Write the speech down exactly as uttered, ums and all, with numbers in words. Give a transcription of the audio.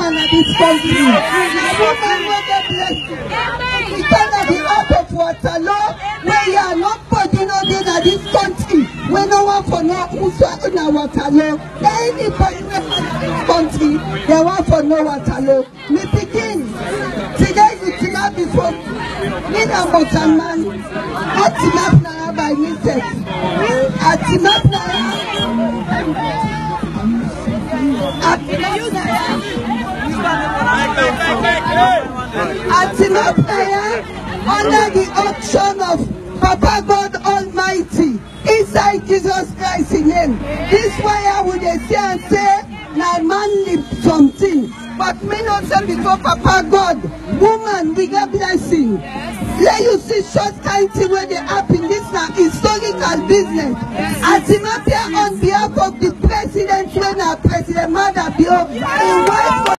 woman in this country. A woman will get blessed. It cannot be out of water, Lord, where you are not putting on in this country. We no one for no who's in our water, Lord. Anybody in this country, they want for no water, Lord. Me begin. Today you will not be from me and Motaman. At Timap by mistake. At Timap At Timap under the auction of Papa God Almighty, inside Jesus Christ's name. This why I would say and say, now man live something. But me not say before Papa God, woman, we get blessing. Let you see short kind thing where they happen. This now historical business. As him appear on behalf of the president, when our president mother be in wife.